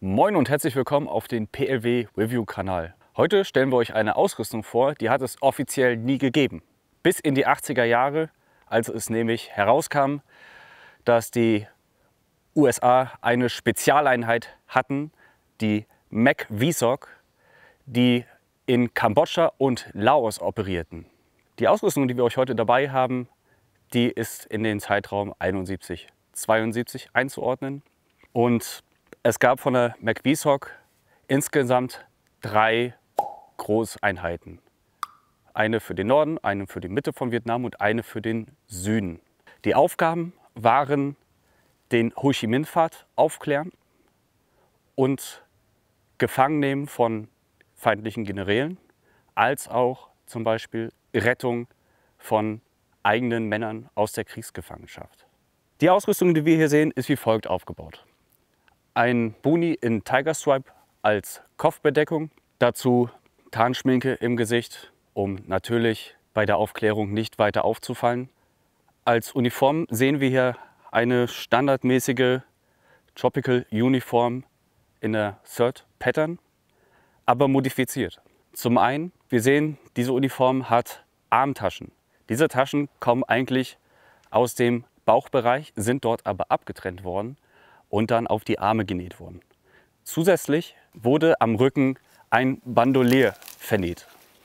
Moin und herzlich willkommen auf den PLW Review Kanal. Heute stellen wir euch eine Ausrüstung vor, die hat es offiziell nie gegeben. Bis in die 80er Jahre, als es nämlich herauskam, dass die USA eine Spezialeinheit hatten, die MAC-VSOC, die in Kambodscha und Laos operierten. Die Ausrüstung, die wir euch heute dabei haben, die ist in den Zeitraum 71-72 einzuordnen. Und es gab von der MAC-VSOC insgesamt 3 Großeinheiten. Eine für den Norden, eine für die Mitte von Vietnam und eine für den Süden. Die Aufgaben waren den Ho Chi Minh-Pfad aufklären und Gefangennehmen von feindlichen Generälen, als auch zum Beispiel Rettung von eigenen Männern aus der Kriegsgefangenschaft. Die Ausrüstung, die wir hier sehen, ist wie folgt aufgebaut. Ein Buni in Tiger Stripe als Kopfbedeckung, dazu Tarnschminke im Gesicht, um natürlich bei der Aufklärung nicht weiter aufzufallen. Als Uniform sehen wir hier eine standardmäßige Tropical Uniform in der Third Pattern, aber modifiziert. Zum einen, wir sehen, diese Uniform hat Armtaschen. Diese Taschen kommen eigentlich aus dem Bauchbereich, sind dort aber abgetrennt worden und dann auf die Arme genäht worden. Zusätzlich wurde am Rücken ein Bandolier vernäht,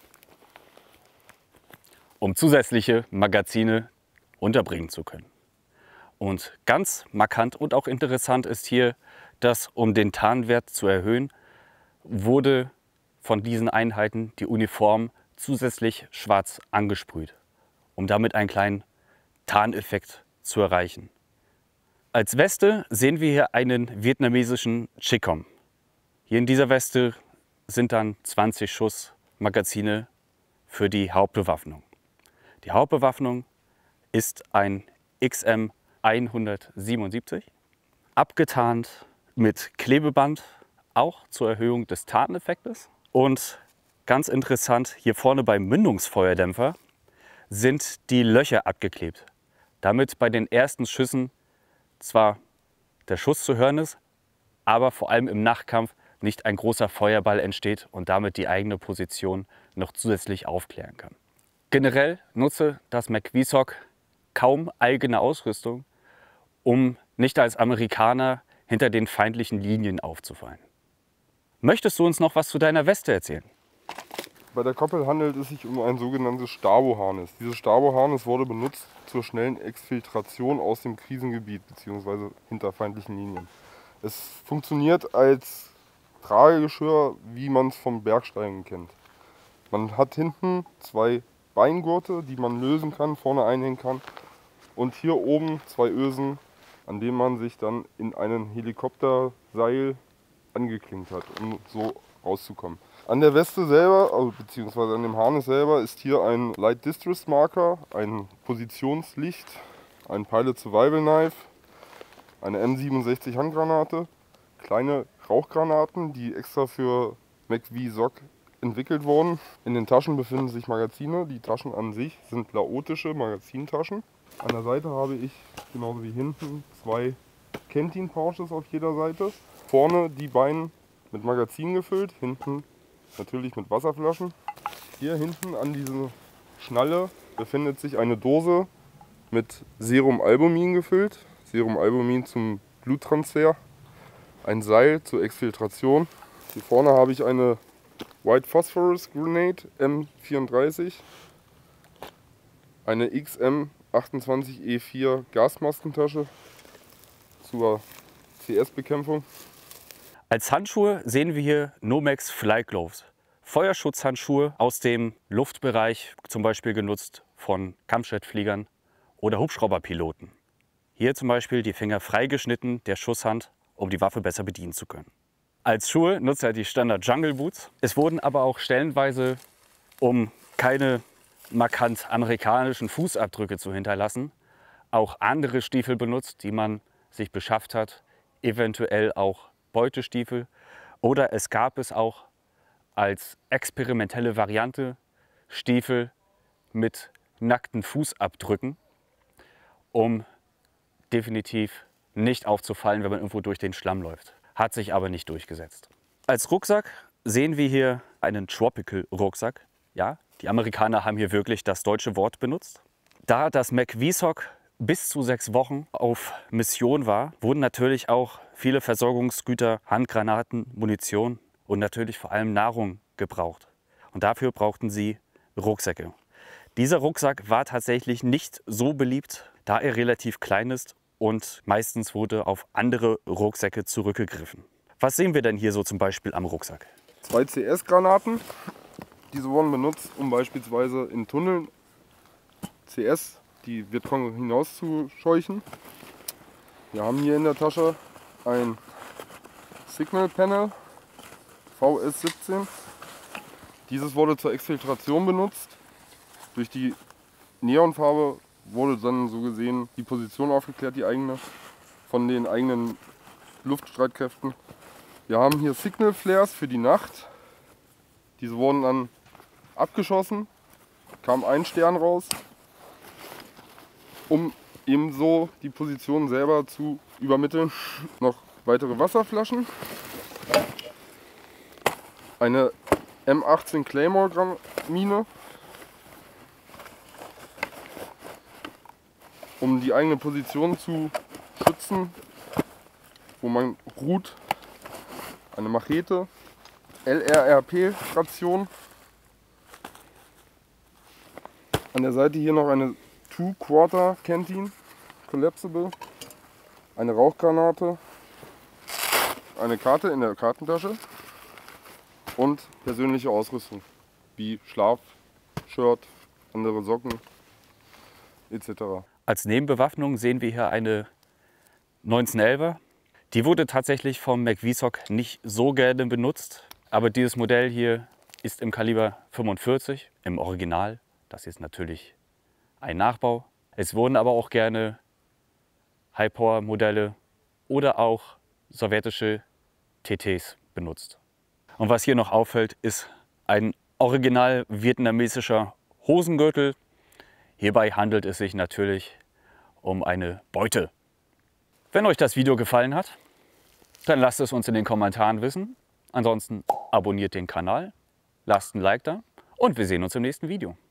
um zusätzliche Magazine unterbringen zu können. Und ganz markant und auch interessant ist hier, dass, um den Tarnwert zu erhöhen, wurde von diesen Einheiten die Uniform zusätzlich schwarz angesprüht, um damit einen kleinen Tarneffekt zu erreichen. Als Weste sehen wir hier einen vietnamesischen Chicom. Hier in dieser Weste sind dann 20 Schuss Magazine für die Hauptbewaffnung. Die Hauptbewaffnung ist ein XM 177, abgetarnt mit Klebeband, auch zur Erhöhung des Tarneffektes. Und ganz interessant, hier vorne beim Mündungsfeuerdämpfer sind die Löcher abgeklebt, damit bei den ersten Schüssen zwar der Schuss zu hören ist, aber vor allem im Nachkampf nicht ein großer Feuerball entsteht und damit die eigene Position noch zusätzlich aufklären kann. Generell nutze das MAC-VSOC kaum eigene Ausrüstung, um nicht als Amerikaner hinter den feindlichen Linien aufzufallen. Möchtest du uns noch was zu deiner Weste erzählen? Bei der Koppel handelt es sich um ein sogenanntes Stabo-Harness. Dieses Stabo-Harness wurde benutzt zur schnellen Exfiltration aus dem Krisengebiet bzw. hinter feindlichen Linien. Es funktioniert als Tragegeschirr, wie man es vom Bergsteigen kennt. Man hat hinten 2 Beingurte, die man lösen kann, vorne einhängen kann, und hier oben 2 Ösen, an denen man sich dann in einen Helikopterseil angeklinkt hat, um so rauszukommen. An der Weste selber, also beziehungsweise an dem Harness selber, ist hier ein Light Distress Marker, ein Positionslicht, ein Pilot Survival Knife, eine M67 Handgranate, kleine Rauchgranaten, die extra für MAC-VSOC entwickelt wurden. In den Taschen befinden sich Magazine. Die Taschen an sich sind laotische Magazintaschen. An der Seite habe ich, genauso wie hinten, 2 Canteen-Pouches auf jeder Seite. Vorne die Beine mit Magazin gefüllt, hinten natürlich mit Wasserflaschen. Hier hinten an dieser Schnalle befindet sich eine Dose mit Serum-Albumin gefüllt. Serum-Albumin zum Bluttransfer. Ein Seil zur Exfiltration. Hier vorne habe ich eine White Phosphorus Grenade M34. Eine XM28E4 Gasmaskentasche zur CS-Bekämpfung. Als Handschuhe sehen wir hier Nomex Fly Gloves. Feuerschutzhandschuhe aus dem Luftbereich, zum Beispiel genutzt von Kampfjetfliegern oder Hubschrauberpiloten. Hier zum Beispiel die Finger freigeschnitten der Schusshand, um die Waffe besser bedienen zu können. Als Schuhe nutzt er die Standard Jungle Boots. Es wurden aber auch stellenweise, um keine markant amerikanischen Fußabdrücke zu hinterlassen, auch andere Stiefel benutzt, die man sich beschafft hat, eventuell auch Beutestiefel, oder es gab es auch als experimentelle Variante Stiefel mit nackten Fußabdrücken, um definitiv nicht aufzufallen, wenn man irgendwo durch den Schlamm läuft. hat sich aber nicht durchgesetzt. Als Rucksack sehen wir hier einen Tropical Rucksack. Ja, die Amerikaner haben hier wirklich das deutsche Wort benutzt. Da das McVisock bis zu 6 Wochen auf Mission war, wurden natürlich auch viele Versorgungsgüter, Handgranaten, Munition und natürlich vor allem Nahrung gebraucht. Und dafür brauchten sie Rucksäcke. Dieser Rucksack war tatsächlich nicht so beliebt, da er relativ klein ist und meistens wurde auf andere Rucksäcke zurückgegriffen. Was sehen wir denn hier so zum Beispiel am Rucksack? 2 CS-Granaten. Diese wurden benutzt, um beispielsweise in Tunneln CS, die Vietcong hinauszuscheuchen. Wir haben hier in der Tasche ein Signal Panel VS17. Dieses wurde zur Exfiltration benutzt. Durch die Neonfarbe wurde dann so gesehen die Position aufgeklärt, die eigene, von den eigenen Luftstreitkräften. Wir haben hier Signal Flares für die Nacht. Diese wurden dann abgeschossen, kam ein Stern raus, um ebenso die Position selber zu übermitteln. Noch weitere Wasserflaschen, eine M18 Claymore Mine, um die eigene Position zu schützen, wo man ruht, eine Machete, LRRP-Ration. An der Seite hier noch eine 2-Quarter Canteen, Collapsible, eine Rauchgranate, eine Karte in der Kartentasche und persönliche Ausrüstung wie Schlaf, Shirt, andere Socken etc. Als Nebenbewaffnung sehen wir hier eine 1911er. Die wurde tatsächlich vom McVisock nicht so gerne benutzt, aber dieses Modell hier ist im Kaliber 45 im Original. Das ist natürlich ein Nachbau. Es wurden aber auch gerne High-Power-Modelle oder auch sowjetische TTs benutzt. Und was hier noch auffällt, ist ein original vietnamesischer Hosengürtel. Hierbei handelt es sich natürlich um eine Beute. Wenn euch das Video gefallen hat, dann lasst es uns in den Kommentaren wissen. Ansonsten abonniert den Kanal, lasst ein Like da und wir sehen uns im nächsten Video.